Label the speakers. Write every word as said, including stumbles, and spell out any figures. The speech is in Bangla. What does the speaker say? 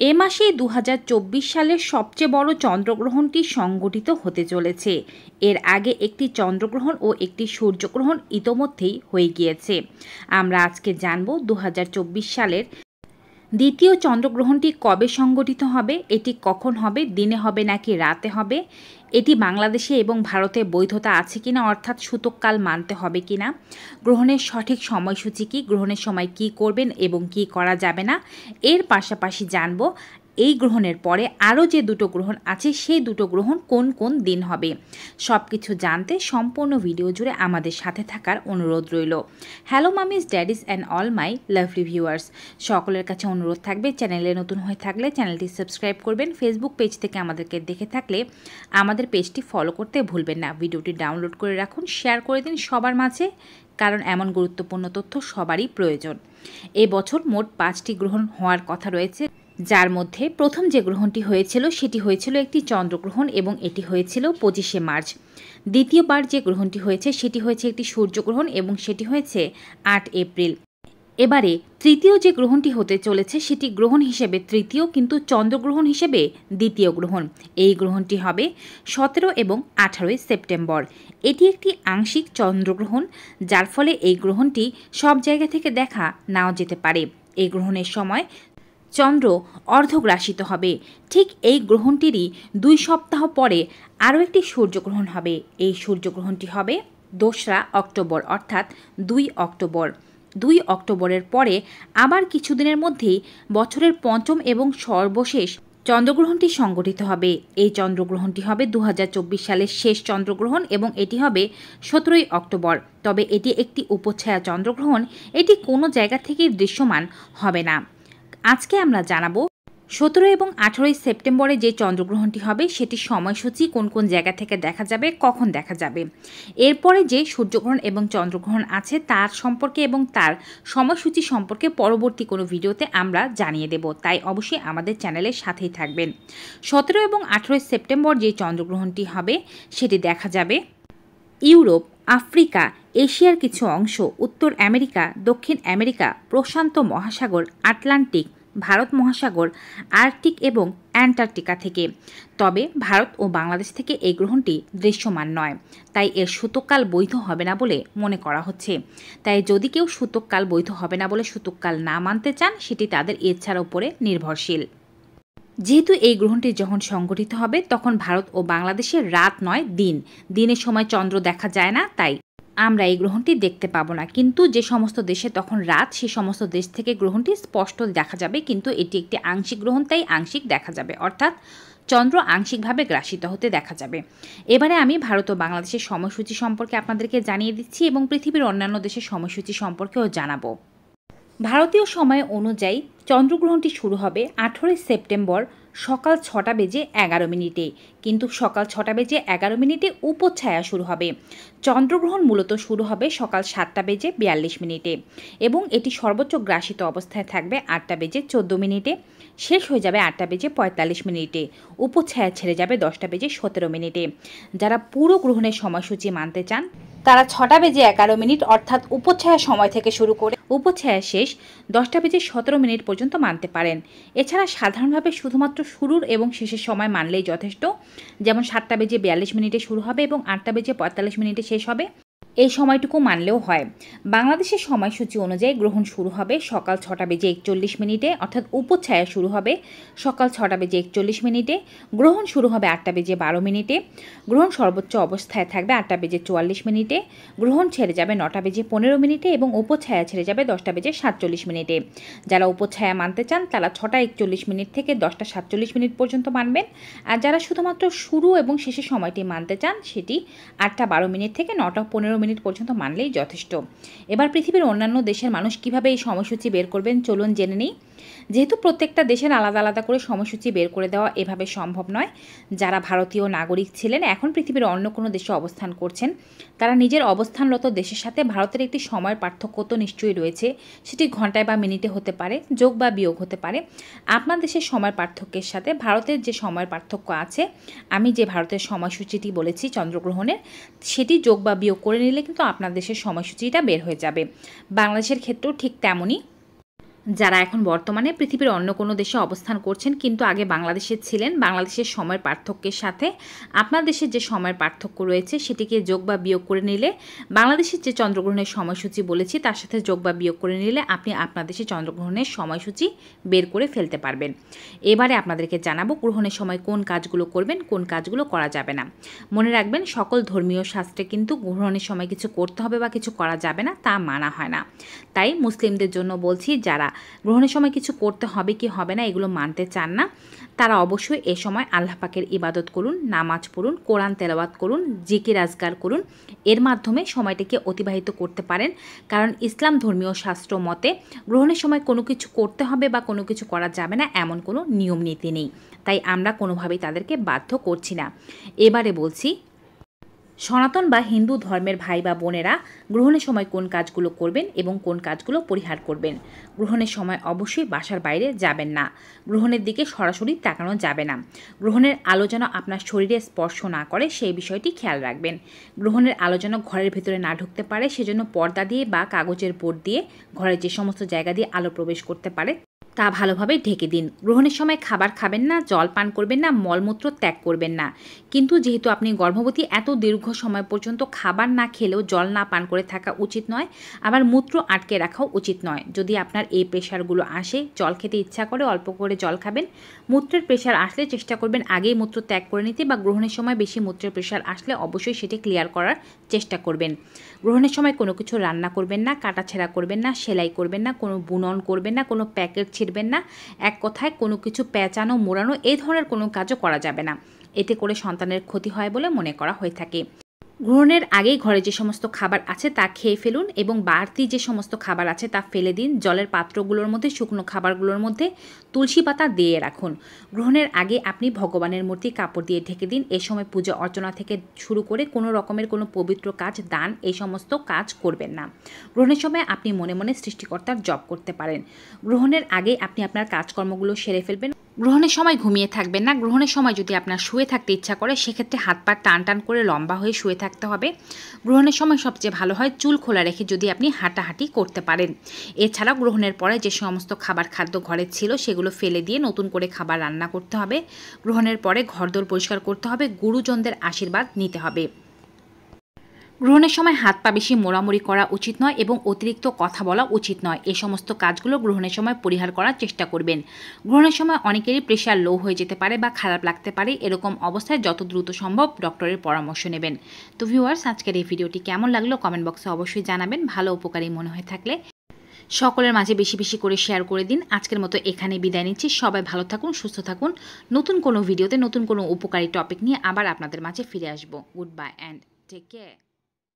Speaker 1: এ মাসেই দু হাজার চব্বিশ সালের সবচেয়ে বড় চন্দ্রগ্রহণটি সংঘটিত হতে চলেছে। এর আগে একটি চন্দ্রগ্রহণ ও একটি সূর্যগ্রহণ ইতোমধ্যেই হয়ে গিয়েছে। আমরা আজকে জানব দু হাজার চব্বিশ সালের দ্বিতীয় চন্দ্রগ্রহণটি কবে সংঘটিত হবে, এটি কখন হবে, দিনে হবে নাকি রাতে হবে, এটি বাংলাদেশে এবং ভারতে বৈধতা আছে কিনা, অর্থাৎ সূতককাল মানতে হবে কিনা, গ্রহণের সঠিক সময়সূচি কী, গ্রহণের সময় কি করবেন এবং কি করা যাবে না। এর পাশাপাশি জানব এই গ্রহণের পরে আরও যে দুটো গ্রহণ আছে সেই দুটো গ্রহণ কোন কোন দিন হবে। সব কিছু জানতে সম্পূর্ণ ভিডিও জুড়ে আমাদের সাথে থাকার অনুরোধ রইল। Hello mommies, daddies and all my lovely viewers, সকলের কাছে অনুরোধ থাকবে চ্যানেলে নতুন হয়ে থাকলে চ্যানেলটি সাবস্ক্রাইব করবেন। ফেসবুক পেজ থেকে আমাদেরকে দেখে থাকলে আমাদের পেজটি ফলো করতে ভুলবেন না। ভিডিওটি ডাউনলোড করে রাখুন, শেয়ার করে দিন সবার মাঝে, কারণ এমন গুরুত্বপূর্ণ তথ্য সবারই প্রয়োজন। এবছর মোট পাঁচটি গ্রহণ হওয়ার কথা রয়েছে, যার মধ্যে প্রথম যে গ্রহণটি হয়েছিল সেটি হয়েছিল একটি চন্দ্রগ্রহণ এবং এটি হয়েছিল পঁচিশে মার্চ। দ্বিতীয়বার যে গ্রহণটি হয়েছে সেটি হয়েছে একটি সূর্যগ্রহণ এবং সেটি হয়েছে আট এপ্রিল। এবারে তৃতীয় যে গ্রহণটি হতে চলেছে সেটি গ্রহণ হিসেবে তৃতীয়, কিন্তু চন্দ্রগ্রহণ হিসেবে দ্বিতীয় গ্রহণ। এই গ্রহণটি হবে সতেরো এবং আঠারোই সেপ্টেম্বর। এটি একটি আংশিক চন্দ্রগ্রহণ, যার ফলে এই গ্রহণটি সব জায়গা থেকে দেখা নাও যেতে পারে। এই গ্রহণের সময় চন্দ্র অর্ধগ্রাসিত হবে। ঠিক এই গ্রহণটিরই দুই সপ্তাহ পরে আরও একটি সূর্যগ্রহণ হবে। এই সূর্যগ্রহণটি হবে দোসরা অক্টোবর, অর্থাৎ দুই অক্টোবর। দুই অক্টোবরের পরে আবার কিছুদিনের মধ্যেই বছরের পঞ্চম এবং সর্বশেষ চন্দ্রগ্রহণটি সংঘটিত হবে। এই চন্দ্রগ্রহণটি হবে দু হাজার চব্বিশ সালের শেষ চন্দ্রগ্রহণ এবং এটি হবে সতেরোই অক্টোবর। তবে এটি একটি উপচ্ছায়া চন্দ্রগ্রহণ, এটি কোনো জায়গা থেকেই দৃশ্যমান হবে না। আজকে আমরা জানাবো সতেরো এবং আঠারোই সেপ্টেম্বরে যে চন্দ্রগ্রহণটি হবে সেটির সময়সূচি, কোন কোন জায়গা থেকে দেখা যাবে, কখন দেখা যাবে। এরপরে যে সূর্যগ্রহণ এবং চন্দ্রগ্রহণ আছে তার সম্পর্কে এবং তার সময়সূচি সম্পর্কে পরবর্তী কোনো ভিডিওতে আমরা জানিয়ে দেব, তাই অবশ্যই আমাদের চ্যানেলের সাথেই থাকবেন। সতেরো এবং আঠারোই সেপ্টেম্বর যে চন্দ্রগ্রহণটি হবে সেটি দেখা যাবে ইউরোপ, আফ্রিকা, এশিয়ার কিছু অংশ, উত্তর আমেরিকা, দক্ষিণ আমেরিকা, প্রশান্ত মহাসাগর, আটলান্টিক, ভারত মহাসাগর, আর্কটিক এবং অ্যান্টার্কটিকা থেকে। তবে ভারত ও বাংলাদেশ থেকে এই গ্রহণটি দৃশ্যমান নয়, তাই এর সূতককাল বৈধ হবে না বলে মনে করা হচ্ছে। তাই যদি কেউ সূতককাল বৈধ হবে না বলে সূতককাল না মানতে চান, সেটি তাদের ইচ্ছার উপরে নির্ভরশীল। যেহেতু এই গ্রহণটি যখন সংঘটিত হবে তখন ভারত ও বাংলাদেশের রাত নয় দিন, দিনের সময় চন্দ্র দেখা যায় না, তাই আমরা এই গ্রহণটি দেখতে পাবো না। কিন্তু যে সমস্ত দেশে তখন রাত, সে সমস্ত দেশ থেকে গ্রহণটি স্পষ্ট দেখা যাবে, কিন্তু এটি একটি আংশিক গ্রহণ, তাই আংশিক দেখা যাবে, অর্থাৎ চন্দ্র আংশিকভাবে গ্রাসিত হতে দেখা যাবে। এবারে আমি ভারত ও বাংলাদেশের সময়সূচি সম্পর্কে আপনাদেরকে জানিয়ে দিচ্ছি এবং পৃথিবীর অন্যান্য দেশের সময়সূচি সম্পর্কেও জানাবো। ভারতীয় সময় অনুযায়ী চন্দ্রগ্রহণটি শুরু হবে আঠেরোই সেপ্টেম্বর সকাল ছটা বেজে এগারো মিনিটে, কিন্তু সকাল ছটা বেজে এগারো মিনিটে উপচ্ছায়া শুরু হবে। চন্দ্রগ্রহণ মূলত শুরু হবে সকাল সাতটা বেজে বিয়াল্লিশ মিনিটে এবং এটি সর্বোচ্চ গ্রাসিত অবস্থায় থাকবে আটটা বেজে চোদ্দো মিনিটে, শেষ হয়ে যাবে আটটা বেজে পঁয়তাল্লিশ মিনিটে, উপচ্ছায়া ছেড়ে যাবে দশটা বেজে সতেরো মিনিটে। যারা পুরো গ্রহণের সময়সূচি মানতে চান তারা ছটা বেজে এগারো মিনিট অর্থাৎ উপচ্ছায়া সময় থেকে শুরু করে উপচ্ছায়া শেষ দশটা বেজে সতেরো মিনিট পর্যন্ত মানতে পারেন। এছাড়া সাধারণভাবে শুধুমাত্র শুরুর এবং শেষের সময় মানলেই যথেষ্ট, যেমন সাতটা বেজে বিয়াল্লিশ মিনিটে শুরু হবে এবং আটটা বেজে পঁয়তাল্লিশ মিনিটে শেষ হবে, এই সময়টুকু মানলেও হয়। বাংলাদেশের সময়সূচি অনুযায়ী গ্রহণ শুরু হবে সকাল ছটা বেজে একচল্লিশ মিনিটে, অর্থাৎ উপচ্ছায়া শুরু হবে সকাল ছটা বেজে একচল্লিশ মিনিটে, গ্রহণ শুরু হবে আটটা বেজে বারো মিনিটে, গ্রহণ সর্বোচ্চ অবস্থায় থাকবে আটটা বেজে চুয়াল্লিশ মিনিটে, গ্রহণ ছেড়ে যাবে নটা বেজে পনেরো মিনিটে এবং উপচ্ছায়া ছেড়ে যাবে দশটা বেজে সাতচল্লিশ মিনিটে। যারা উপচ্ছায়া মানতে চান তারা ছটা একচল্লিশ মিনিট থেকে দশটা সাতচল্লিশ মিনিট পর্যন্ত মানবেন, আর যারা শুধুমাত্র শুরু এবং শেষের সময়টি মানতে চান সেটি আটটা বারো মিনিট থেকে নটা পনেরো মিনিট পর্যন্ত মানলেই যথেষ্ট। এবার পৃথিবীর অন্যান্য দেশের মানুষ কিভাবে এই সময়সূচি বের করবেন চলুন জেনে নিই। যেহেতু প্রত্যেকটা দেশের আলাদা আলাদা করে সময়সূচি বের করে দেওয়া এভাবে সম্ভব নয়, যারা ভারতীয় নাগরিক ছিলেন এখন পৃথিবীর অন্য কোনো দেশে অবস্থান করছেন, তারা নিজের অবস্থানরত দেশের সাথে ভারতের একটি সময়ের পার্থক্য তো নিশ্চয়ই রয়েছে, সেটি ঘন্টায় বা মিনিটে হতে পারে, যোগ বা বিয়োগ হতে পারে। আপনার দেশের সময়ের পার্থক্যের সাথে ভারতের যে সময়ের পার্থক্য আছে, আমি যে ভারতের সময়সূচিটি বলেছি চন্দ্রগ্রহণের, সেটি যোগ বা বিয়োগ করে নিলে কিন্তু আপনার দেশের সময়সূচিটা বের হয়ে যাবে। বাংলাদেশের ক্ষেত্রেও ঠিক তেমনই। যারা এখন বর্তমানে পৃথিবীর অন্য কোনো দেশে অবস্থান করছেন কিন্তু আগে বাংলাদেশে ছিলেন, বাংলাদেশের সময়ের পার্থক্যের সাথে আপনার দেশের যে সময়ের পার্থক্য রয়েছে সেটিকে যোগ বা বিয়োগ করে নিলে বাংলাদেশের যে চন্দ্রগ্রহণের সময়সূচি বলেছি তার সাথে যোগ বা বিয়োগ করে নিলে আপনি আপনার দেশে চন্দ্রগ্রহণের সময়সূচি বের করে ফেলতে পারবেন। এবারে আপনাদেরকে জানাবো গ্রহণের সময় কোন কাজগুলো করবেন, কোন কাজগুলো করা যাবে না। মনে রাখবেন সকল ধর্মীয় শাস্ত্রে কিন্তু গ্রহণের সময় কিছু করতে হবে বা কিছু করা যাবে না তা মানা হয় না। তাই মুসলিমদের জন্য বলছি, যারা গ্রহণের সময় কিছু করতে হবে কি হবে না এগুলো মানতে চান না, তারা অবশ্যই এ সময় আল্লাহ পাকের ইবাদত করুন, নামাজ পড়ুন, কোরআন তেলাওয়াত করুন, জিকির আজকার করুন। এর মাধ্যমে সময়টিকে অতিবাহিত করতে পারেন। কারণ ইসলাম ধর্মীয় শাস্ত্র মতে গ্রহণের সময় কোনো কিছু করতে হবে বা কোনো কিছু করা যাবে না এমন কোনো নিয়ম নীতি নেই। তাই আমরা কোনোভাবেই তাদেরকে বাধ্য করছি না। এবারে বলছি, সনাতন বা হিন্দু ধর্মের ভাই বা বোনেরা গ্রহণের সময় কোন কাজগুলো করবেন এবং কোন কাজগুলো পরিহার করবেন। গ্রহণের সময় অবশ্যই বাসার বাইরে যাবেন না। গ্রহণের দিকে সরাসরি তাকানো যাবে না। গ্রহণের আলো যেন আপনার শরীরে স্পর্শ না করে সেই বিষয়টি খেয়াল রাখবেন। গ্রহণের আলো যেন ঘরের ভেতরে না ঢুকতে পারে সেজন্য পর্দা দিয়ে বা কাগজের বোর্ড দিয়ে ঘরের যে সমস্ত জায়গা দিয়ে আলো প্রবেশ করতে পারে তা ভালোভাবে ঢেকে দিন। গ্রহণের সময় খাবার খাবেন না, জল পান করবেন না, মলমূত্র ত্যাগ করবেন না। কিন্তু যেহেতু আপনি গর্ভবতী, এত দীর্ঘ সময় পর্যন্ত খাবার না খেলেও জল না পান করে থাকা উচিত নয়, আবার মূত্র আটকে রাখাও উচিত নয়। যদি আপনার এই প্রেশারগুলো আসে, জল খেতে ইচ্ছা করে অল্প করে জল খাবেন। মূত্রের প্রেশার আসলে চেষ্টা করবেন আগেই মূত্র ত্যাগ করে নিতে, বা গ্রহণের সময় বেশি মূত্রের প্রেশার আসলে অবশ্যই সেটি ক্লিয়ার করার চেষ্টা করবেন। গ্রহণের সময় কোনো কিছু রান্না করবেন না, কাটাছেঁড়া করবেন না, সেলাই করবেন না, কোনো বুনন করবেন না, কোনো প্যাকেট ছিঁড়বেন না। এক কথায় কোনো কিছু পেঁচানো, মোড়ানো এই ধরনের কোনো কাজও করা যাবে না। এতে করে সন্তানের ক্ষতি হয় বলে মনে করা হয়ে থাকে। গ্রহণের আগেই ঘরে যে সমস্ত খাবার আছে তা খেয়ে ফেলুন এবং বাড়তি যে সমস্ত খাবার আছে তা ফেলে দিন। জলের পাত্রগুলোর মধ্যে, শুকনো খাবারগুলোর মধ্যে তুলসী পাতা দিয়ে রাখুন। গ্রহণের আগে আপনি ভগবানের মূর্তি কাপড় দিয়ে ঢেকে দিন। এ সময় পূজা অর্চনা থেকে শুরু করে কোনো রকমের কোনো পবিত্র কাজ, দান এই সমস্ত কাজ করবেন না। গ্রহণের সময় আপনি মনে মনে সৃষ্টিকর্তার জপ করতে পারেন। গ্রহণের আগে আপনি আপনার কাজকর্মগুলো সেরে ফেলবেন। গ্রহণের সময় ঘুমিয়ে থাকবেন না। গ্রহণের সময় যদি আপনার শুয়ে থাকতে ইচ্ছা করে সেক্ষেত্রে হাত পা টান টান করে লম্বা হয়ে শুয়ে থাকতে হবে। গ্রহণের সময় সবচেয়ে ভালো হয় চুল খোলা রেখে যদি আপনি হাঁটাহাঁটি করতে পারেন। এছাড়াও গ্রহণের পরে যে সমস্ত খাবার খাদ্য ঘরে ছিল সেগুলো ফেলে দিয়ে নতুন করে খাবার রান্না করতে হবে। গ্রহণের পরে ঘরদোর পরিষ্কার করতে হবে, গুরুজনদের আশীর্বাদ নিতে হবে। গ্রহণের সময় হাত পা বেশি মোড়ামুড়ি করা উচিত নয় এবং অতিরিক্ত কথা বলা উচিত নয়। এই সমস্ত কাজগুলো গ্রহণের সময় পরিহার করার চেষ্টা করবেন। গ্রহণের সময় অনেকেরই প্রেশার লো হয়ে যেতে পারে বা খারাপ লাগতে পারে। এরকম অবস্থায় যত দ্রুত সম্ভব ডক্টরের পরামর্শ নেবেন। তো ভিউয়ার্স, আজকের এই ভিডিওটি কেমন লাগলো কমেন্ট বক্সে অবশ্যই জানাবেন। ভালো উপকারী মনে হয়ে থাকলে সকলের মাঝে বেশি বেশি করে শেয়ার করে দিন। আজকের মতো এখানে বিদায় নিচ্ছি। সবাই ভালো থাকুন, সুস্থ থাকুন। নতুন কোনো ভিডিওতে নতুন কোনো উপকারী টপিক নিয়ে আবার আপনাদের মাঝে ফিরে আসবো। Good bye and take care.